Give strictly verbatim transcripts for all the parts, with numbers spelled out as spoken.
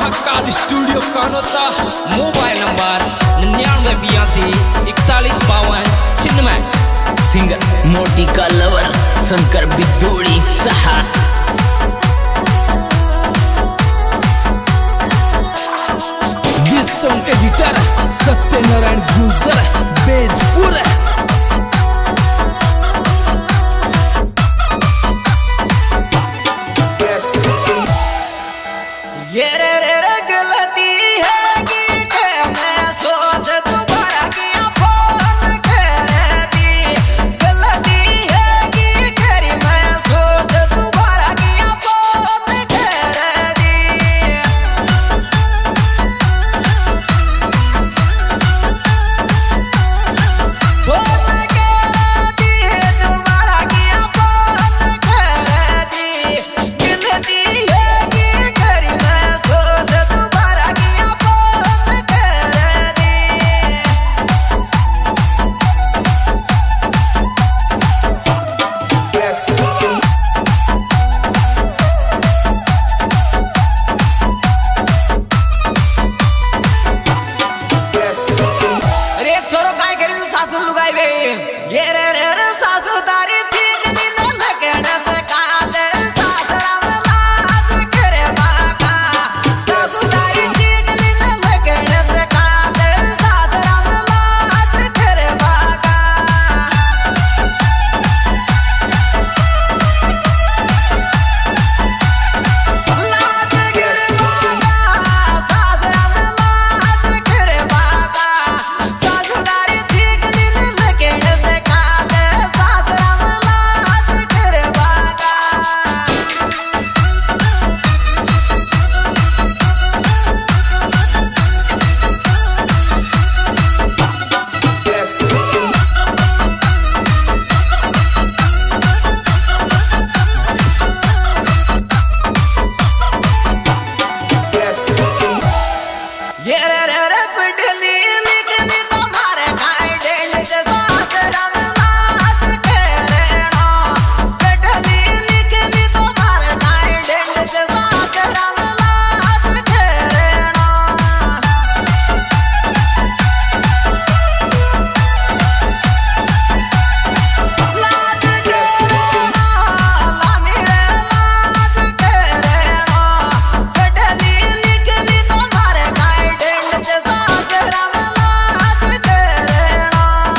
Mahakal studio Kanota. Mobile number निन्यानवे बयासी इकतालीस बावन छिन्नवे। सिंगर मोटी का लवर शंकर बिदोड़ी सहा। सॉन्ग एडिटर सत्यनारायण गुजर बेजपुर। ये रे रे रे गलती है कि मैं सोच दोबारा किया फोन कर दी। गलती है कि तेरी मैं सोच दोबारा किया फोन कर दी। फोन कर दी दोबारा किया फोन कर दी। गलती है कि तेरी मैं सोच दोबारा किया फोन कर दी। अरे एक छोरो काय करी तू सासू लुगाई बे। ये रे रे रे सासू तारी चीकली न लगने से काद सासरा में लाज करे बाका। सासू तारी चीकली न लगने से काद सासरा में लाज करे बाका। लाज करे बाका सासरा में लाज करे बाका। सासू तारी चीकली न लगने से काद सासरा में लाज करे बाका। ये रे रे रे पिटली निकली तुम्हारे खाए डेंड से सासरा में लाज करे नो। पिटली निकली तुम्हारे खाए डेंड से सासरा में लाज करे नो। लाज करे नो लामी रे लाज करे नो। पिटली निकली तुम्हारे खाए डेंड से सासरा में लाज करे नो।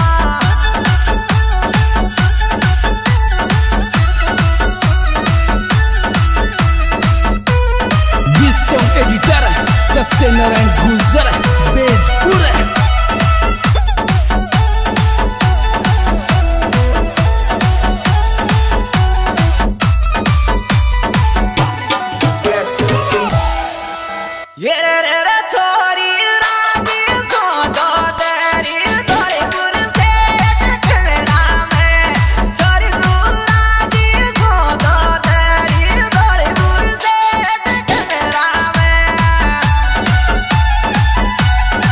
सॉन्ग एडिटर सत्यनारायण गुजर बेजपुर। ये रे रे रे छोरी राजी सोटो तेरी थोड़ी गुर से ठठरा में। छोरी तू राजी सोटो तेरी थोड़ी गुर से ठठरा में।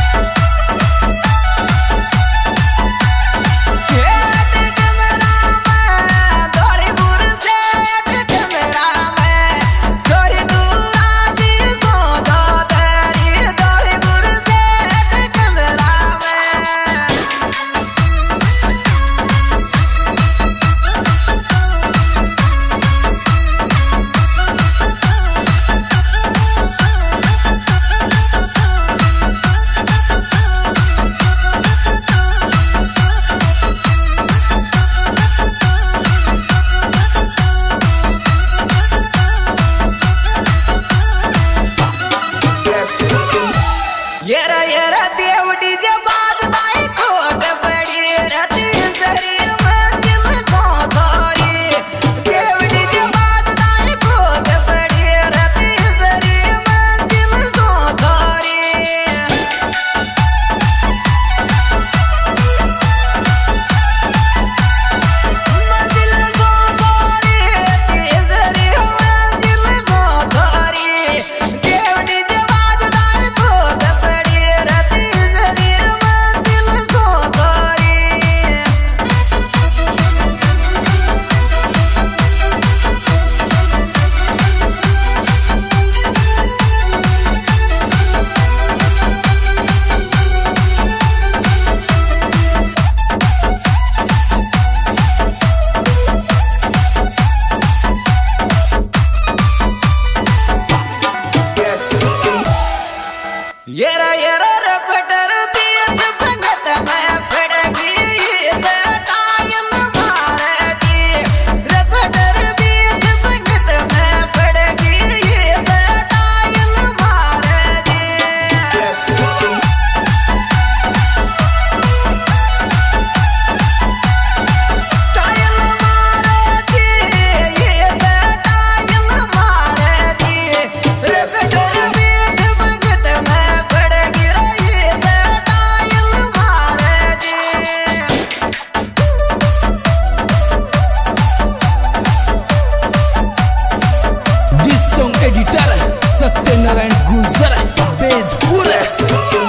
सत्यनारायण गुजर बेजपुर।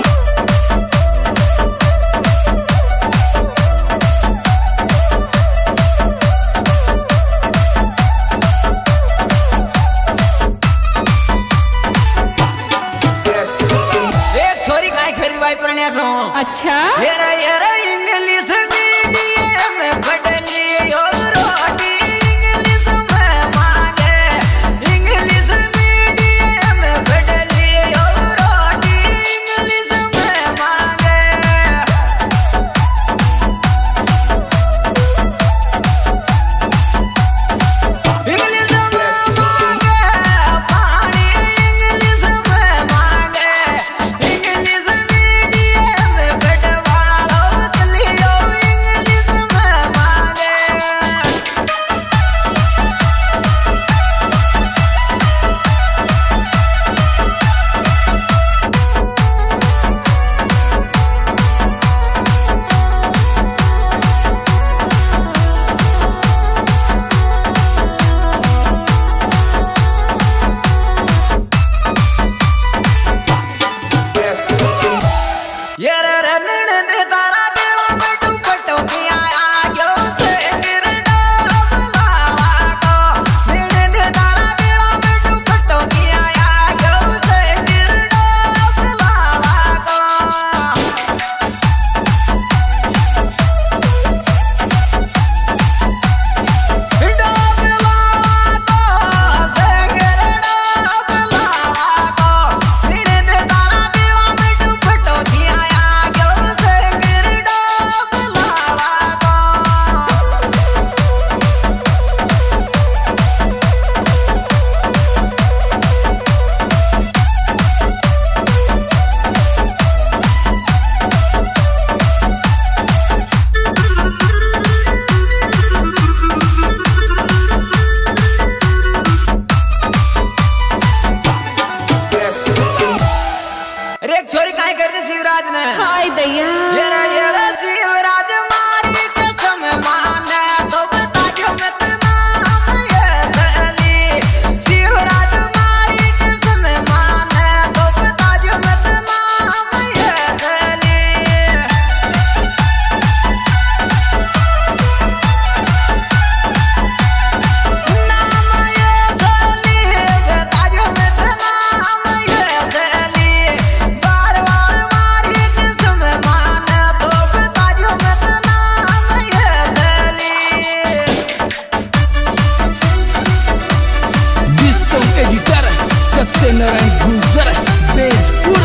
अच्छा येरा येरा इंग्लिश मीडियम में पढ़ली और रोटी इंग्लिश में मांगे इंग्लिश मीडियम में पढ़ली और रोटी इंग्लिश में मांगे इंग्लिश में मांगे पानी इंग्लिश में मांगे इंग्लिश छोरी काय करते शिवराज ने हाय दैया येरा येरा शिवराज मारी कसम माने तो बता जो मत नाम ये सली शिवराज मारी कसम माने तो बता जो मत नाम ये सली नाम ये सली बता जो मत नाम ये सली सत्यनारायण गुजर बेजपुर।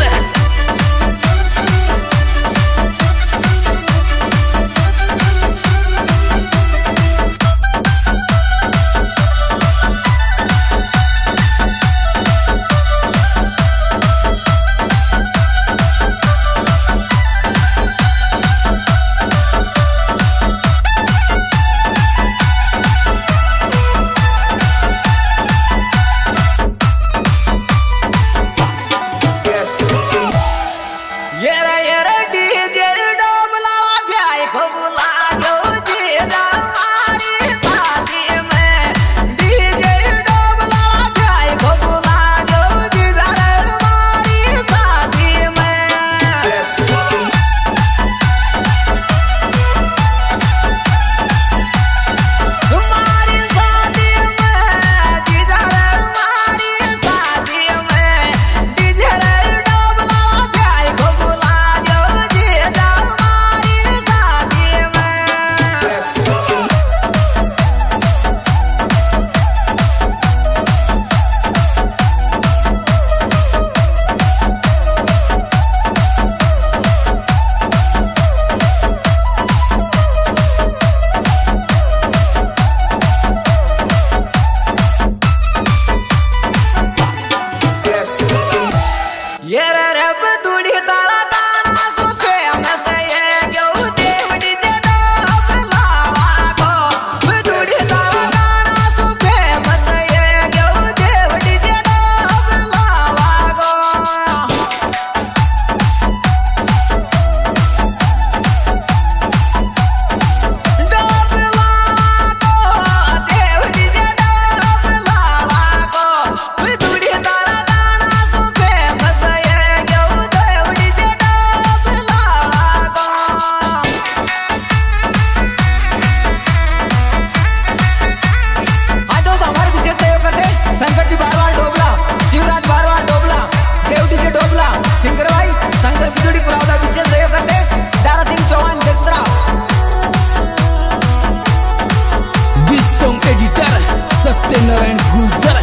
नारायण गुजर